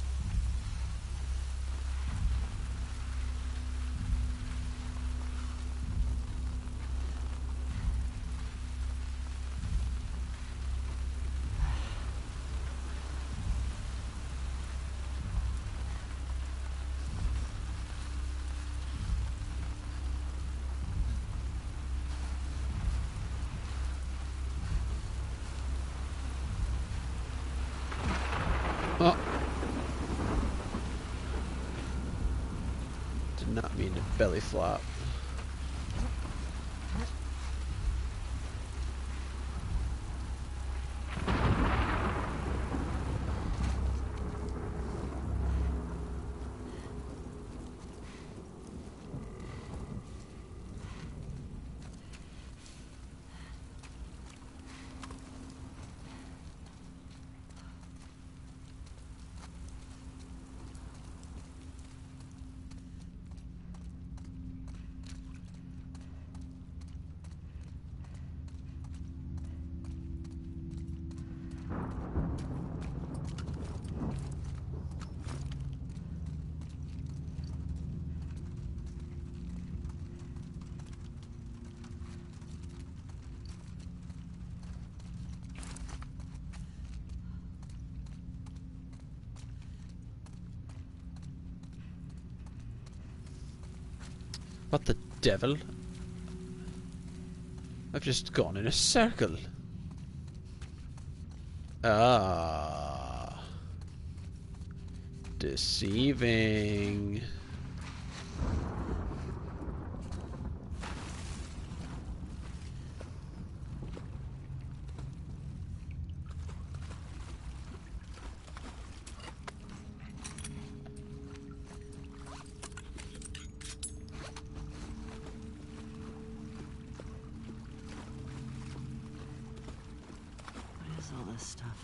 Oh. Did not mean to belly flop. What the devil? I've just gone in a circle. Ah. Deceiving. What is all this stuff?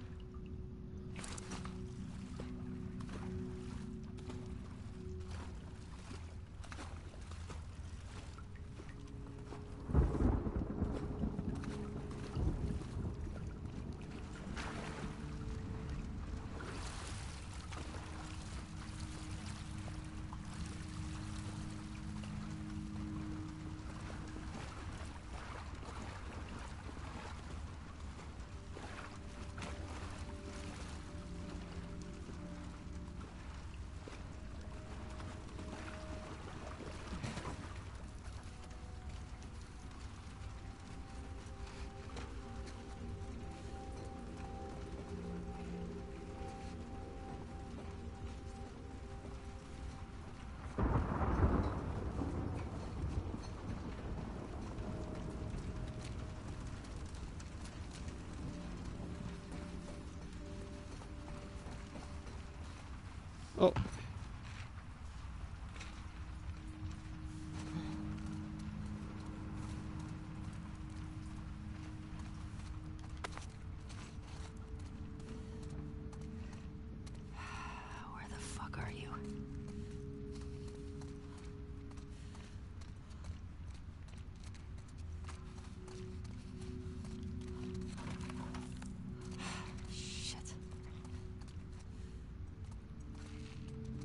Oh. Where the fuck are you? Shit.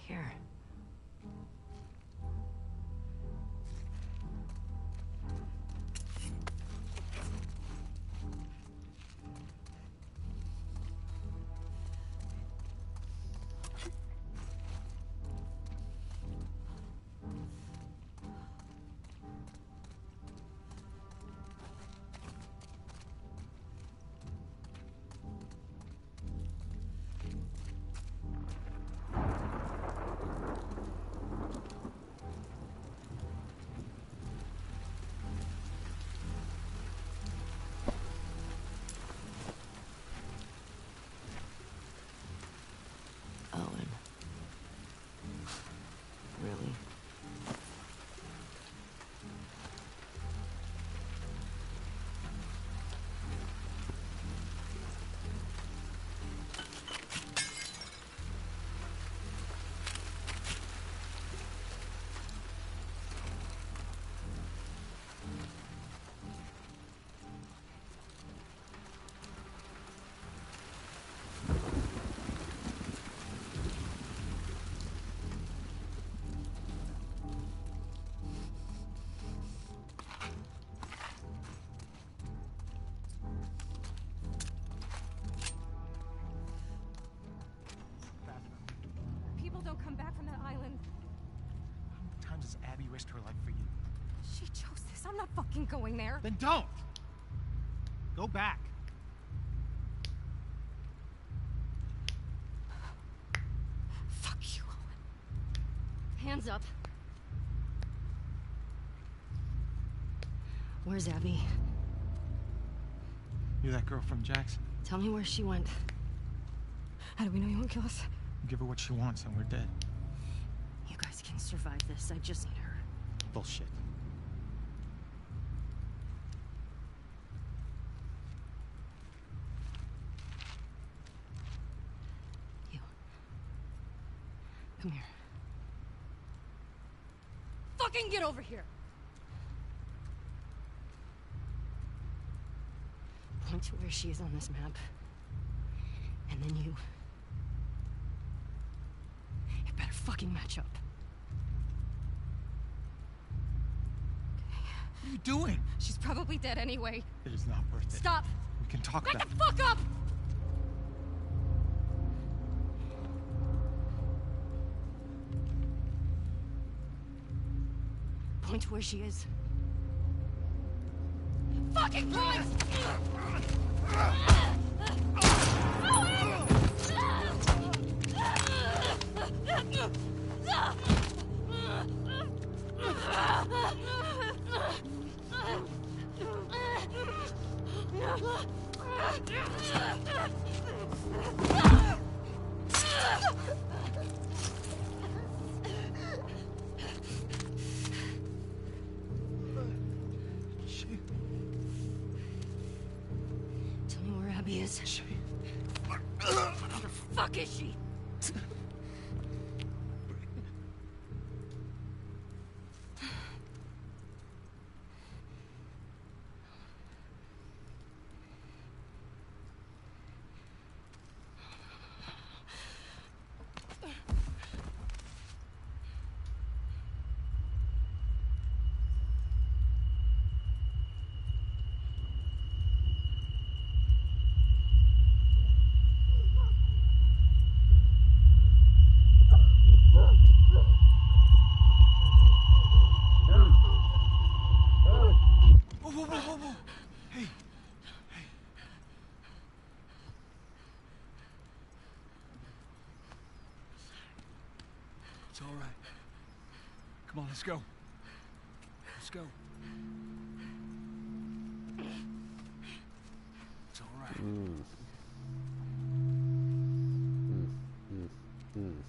Here. Owen. Really? People don't come back from that island. How many times has Abby risked her life for you? She chose this. I'm not fucking going there. Then don't! Go back. Fuck you, Owen. Hands up. Where's Abby? You're that girl from Jackson. Tell me where she went. How do we know you won't kill us? Give her what she wants and we're dead. You guys can survive this. I just need her. Bullshit. You. Come here. Fucking get over here! Point to where she is on this map. And then you... You better fucking match up. What are you doing? She's probably dead anyway. It is not worth it. Stop! We can talk Back about the fuck up! Point to where she is. Fucking point! Tell me where Abby is. She... Where the fuck is she? Whoa, whoa, whoa, whoa, whoa! Hey! Hey! It's all right. Come on, let's go. Let's go. It's all right. Mm. Mm. Mm. Mm.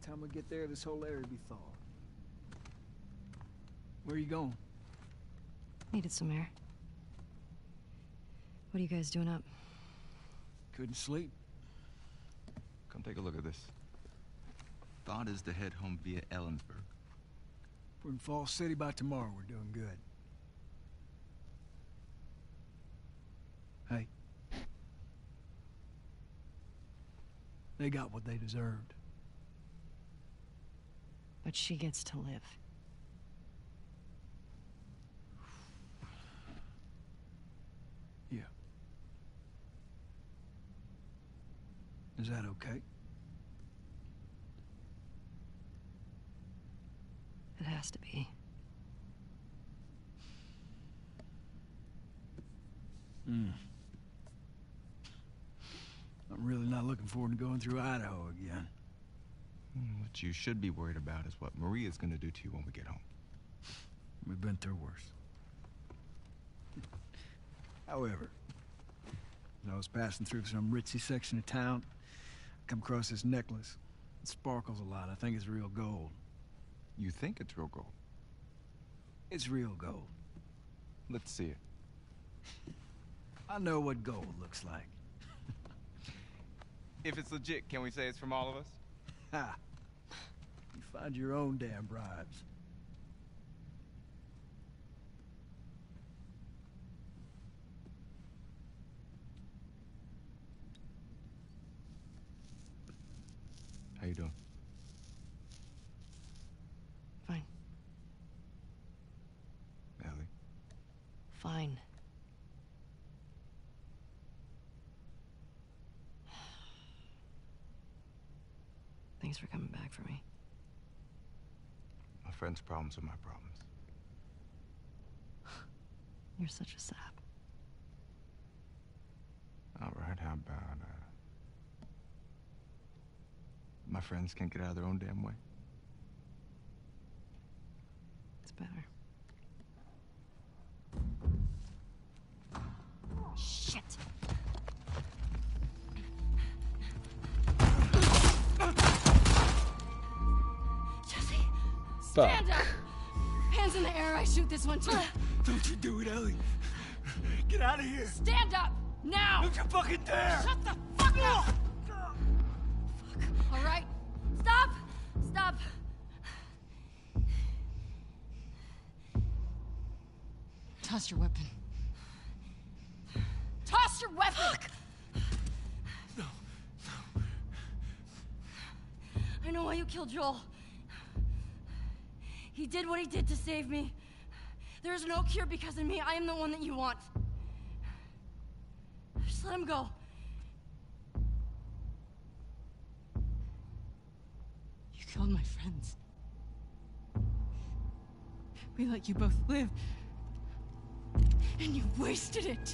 time we get there, this whole area will be thawed. Where are you going? Needed some air. What are you guys doing up? Couldn't sleep. Come take a look at this. Thought is to head home via Ellensburg. We're in Falls City by tomorrow. We're doing good. Hey. They got what they deserved. But she gets to live. Yeah. Is that okay? It has to be. Hmm. I'm really not looking forward to going through Idaho again. What you should be worried about is what Maria's gonna do to you when we get home. We've been through worse. However, as I was passing through some ritzy section of town, I come across this necklace. It sparkles a lot. I think it's real gold. You think it's real gold? It's real gold. Let's see it. I know what gold looks like. If it's legit, can we say it's from all of us? Ha! You find your own damn bribes. How you doing? Fine. Ellie? Fine. Thanks for coming back for me. My friend's problems are my problems. You're such a sap. All right, how about, uh... my friends can't get out of their own damn way? It's better. Shit! Jesse! Stand up! Hands in the air, I shoot this one too. Don't you do it, Ellie. Get out of here. Stand up! Now! Don't you fucking dare! Shut the fuck up! Fuck. All right. Stop! Stop! Toss your weapon. Toss your weapon! No, no. I know why you killed Joel. He did what he did to save me. There is no cure because of me. I am the one that you want. Just let him go. You killed my friends. We let you both live. And you wasted it.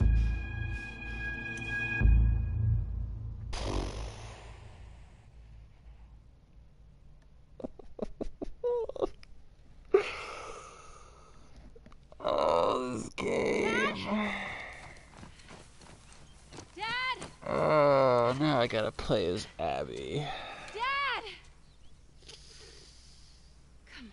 Oh, this game. Dad! Oh, now I gotta play as Abby. Dad! Come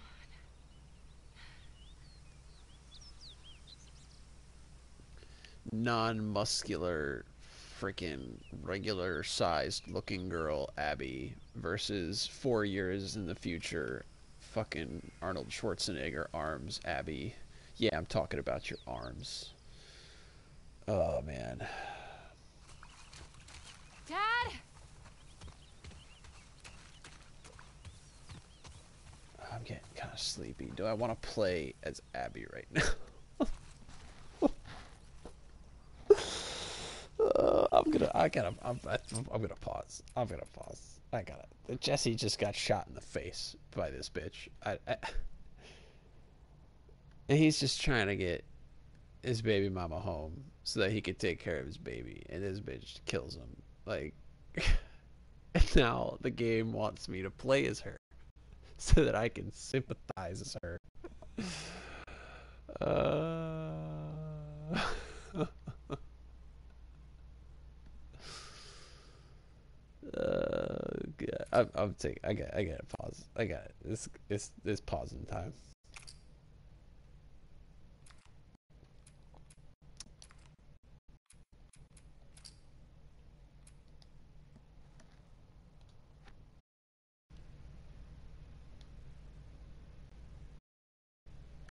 on. Non-muscular, freaking regular-sized looking girl Abby versus four years in the future, fucking Arnold Schwarzenegger arms Abby. Yeah, I'm talking about your arms. Oh, man. Dad! I'm getting kind of sleepy. Do I want to play as Abby right now? uh, I'm gonna, I gotta, I'm, I'm gonna pause. I'm gonna pause. I gotta. Jesse just got shot in the face by this bitch. I, I, and he's just trying to get his baby mama home so that he could take care of his baby, and this bitch kills him. Like, and now the game wants me to play as her so that I can sympathize as her. Uh... uh, God. I'm, I'm taking. I get. I get it. Pause. I got it. It's it's it's pausing time.